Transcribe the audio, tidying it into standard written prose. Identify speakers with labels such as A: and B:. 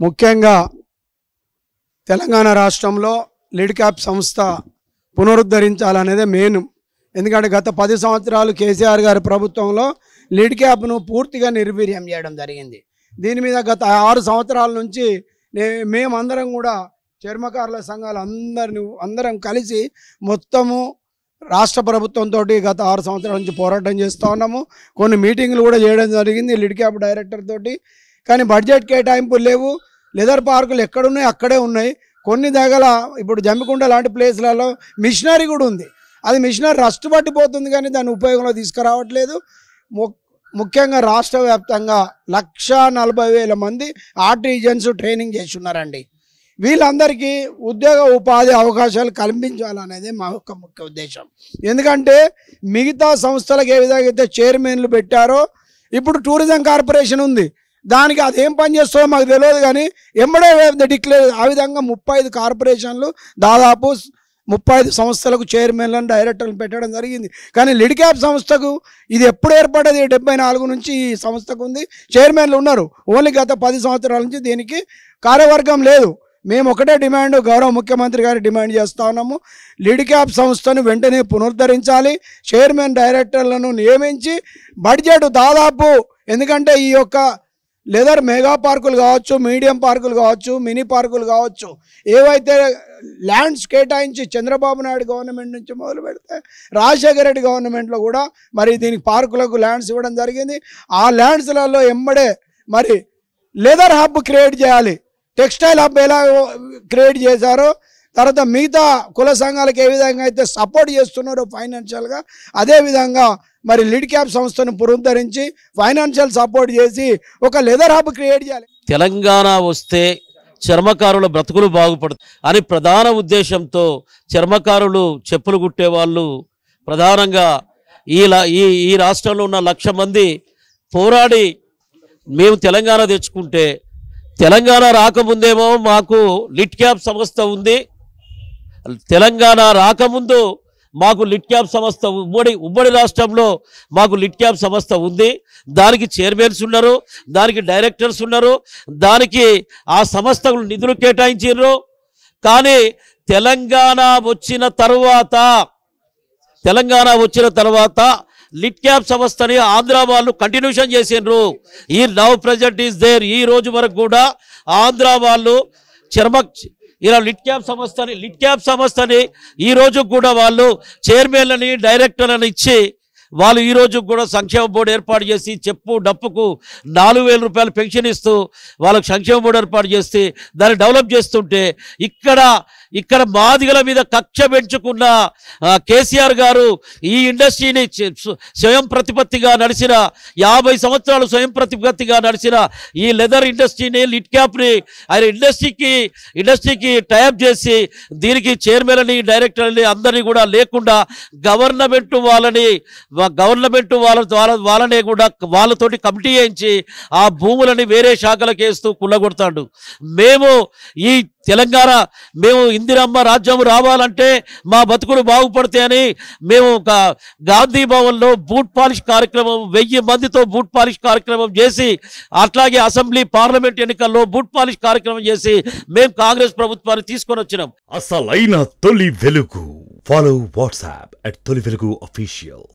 A: ముఖ్యంగా తెలంగాణ రాష్ట్రంలో lid cap సంస్థ పునరుద్ధరించాలనేదే మెయిన్. ఎందుకంటే గత 10 సంవత్సరాలు కేసీఆర్ గారి ప్రభుత్వంలో లిడ్ క్యాప్ను పూర్తిగా నిర్వీర్యం చేయడం జరిగింది. దీని మీద గత 6 సంవత్సరాల నుంచి మేమందరం కూడా చర్మకారుల సంఘాలు అందరం కలిసి మొత్తము రాష్ట్ర ప్రభుత్వంతో గత 6 సంవత్సరాల నుంచి పోరాటం చేస్తూ ఉన్నాము. కొన్ని మీటింగ్లు కూడా చేయడం జరిగింది లిడ్ క్యాప్ డైరెక్టర్ తోటి. కానీ బడ్జెట్ కేటాయింపులు లేవు. లెదర్ పార్కులు ఎక్కడున్నాయి అక్కడే ఉన్నాయి. కొన్ని దగ్గర ఇప్పుడు జమ్మికుంట లాంటి ప్లేస్లలో మిషనరీ కూడా ఉంది. అది మిషనరీ రస్ట్ పట్టిపోతుంది కానీ దాన్ని ఉపయోగంలో తీసుకురావట్లేదు. ముఖ్యంగా రాష్ట్ర వ్యాప్తంగా 140,000 మంది ఆర్టిజన్స్ ట్రైనింగ్ చేస్తున్నారండి. వీళ్ళందరికీ ఉద్యోగ ఉపాధి అవకాశాలు కల్పించాలనేది మా యొక్క ముఖ్య ఉద్దేశం. ఎందుకంటే మిగతా సంస్థలకు ఏ విధంగా అయితే చైర్మన్లు పెట్టారో ఇప్పుడు టూరిజం కార్పొరేషన్ ఉంది. దానికి అదేం పని చేస్తుందో మాకు తెలియదు కానీ ఎంబడే డిక్లేర్ ఆ విధంగా 35 కార్పొరేషన్లు దాదాపు 35 సంస్థలకు చైర్మన్లను డైరెక్టర్లు పెట్టడం జరిగింది. కానీ లిడ్ క్యాప్ సంస్థకు ఇది ఎప్పుడు ఏర్పడ్డది? 74 నుంచి ఈ సంస్థకు ఉంది. చైర్మన్లు ఉన్నారు. ఓన్లీ గత 10 సంవత్సరాల నుంచి దీనికి కార్యవర్గం లేదు. మేము ఒకటే డిమాండ్, గౌరవ ముఖ్యమంత్రి గారి డిమాండ్ చేస్తూ ఉన్నాము. లిడ్ క్యాప్ సంస్థను వెంటనే పునరుద్ధరించాలి. చైర్మన్ డైరెక్టర్లను నియమించి బడ్జెట్ దాదాపు, ఎందుకంటే ఈ యొక్క లెదర్ మెగా పార్కులు కావచ్చు, మీడియం పార్కులు కావచ్చు, మినీ పార్కులు కావచ్చు, ఏవైతే ల్యాండ్స్ కేటాయించి చంద్రబాబు నాయుడు గవర్నమెంట్ నుంచి మొదలు పెడితే రాజశేఖర రెడ్డి గవర్నమెంట్లో కూడా మరి దీనికి పార్కులకు ల్యాండ్స్ ఇవ్వడం జరిగింది. ఆ ల్యాండ్స్లలో ఎంబడే మరి లెదర్ హబ్ క్రియేట్ చేయాలి. టెక్స్టైల్ హబ్ ఎలా క్రియేట్ చేశారో, తర్వాత మిగతా కుల సంఘాలకు ఏ విధంగా అయితే సపోర్ట్ చేస్తున్నారో ఫైనాన్షియల్గా, అదేవిధంగా మరి లిడ్ క్యాప్ సంస్థను పునరుద్ధరించి ఫైనాన్షియల్ సపోర్ట్ చేసి ఒక లెదర్ హబ్ క్రియేట్ చేయాలి.
B: తెలంగాణ వస్తే చర్మకారుల బ్రతుకులు బాగుపడుతుంది అని ప్రధాన ఉద్దేశంతో చర్మకారులు, చెప్పులు కుట్టేవాళ్ళు ప్రధానంగా ఈ రాష్ట్రంలో ఉన్న 1,00,000 మంది పోరాడి మేము తెలంగాణ తెచ్చుకుంటే, తెలంగాణ రాకముందేమో మాకు లిడ్ క్యాప్ సంస్థ ఉంది, తెలంగాణ రాకముందు మాకు లిడ్ క్యాప్ సంస్థ ఉమ్మడి రాష్ట్రంలో మాకు లిడ్ క్యాప్ సంస్థ ఉంది. దానికి చైర్మన్స్ ఉన్నారు, దానికి డైరెక్టర్స్ ఉన్నారు, దానికి ఆ సంస్థకు నిధులు కేటాయించారు. కానీ తెలంగాణ వచ్చిన తర్వాత లిడ్ క్యాప్ సంస్థని ఆంధ్ర వాళ్ళు కంటిన్యూషన్ చేసిండ్రు. ఈ నౌ ప్రజెంట్ ఈస్ దేర్. ఈ రోజు వరకు కూడా ఆంధ్ర వాళ్ళు ఇలా లిడ్ క్యాప్ సంస్థని ఈ రోజు కూడా వాళ్ళు చైర్మన్లని, డైరెక్టర్లను ఇచ్చి వాళ్ళు ఈ రోజు కూడా సంక్షేమ బోర్డు ఏర్పాటు చేసి చెప్పు డప్పుకు 4,000 రూపాయలు పెన్షన్ ఇస్తూ వాళ్ళకు సంక్షేమ బోర్డు ఏర్పాటు చేసి దాన్ని డెవలప్ చేస్తుంటే, ఇక్కడ మాదిగల మీద కక్ష పెంచుకున్న కేసీఆర్ గారు ఈ ఇండస్ట్రీని స్వయం ప్రతిపత్తిగా నడిచిన 50 సంవత్సరాలు స్వయం ప్రతిపత్తిగా నడిచిన ఈ లెదర్ ఇండస్ట్రీని, లిడ్ క్యాప్ని ఆయన ఇండస్ట్రీకి టైప్ చేసి దీనికి చైర్మన్ని, డైరెక్టర్ని అందరినీ కూడా లేకుండా గవర్నమెంట్ వాళ్ళనే కూడా వాళ్ళతోటి కమిటీ వేయించి ఆ భూములని వేరే శాఖలకు వేస్తూ కుళ్ళగొడతాడు. మేము ఇందిరమ్మ రాజ్యం రావాలంటే మా బతుకులు బాగుపడతాయని మేము గాంధీ భవన్లో బూట్ పాలిష్ కార్యక్రమం 1000 మందితో బూట్ పాలిష్ కార్యక్రమం చేసి, అట్లాగే అసెంబ్లీ పార్లమెంట్ ఎన్నికల్లో బూట్ పాలిష్ కార్యక్రమం చేసి మేము కాంగ్రెస్ ప్రభుత్వాన్ని తీసుకొని వచ్చినాం.
C: అసలైన తొలి వెలుగు. ఫాలో వాట్సాప్ @తొలి వెలుగు official.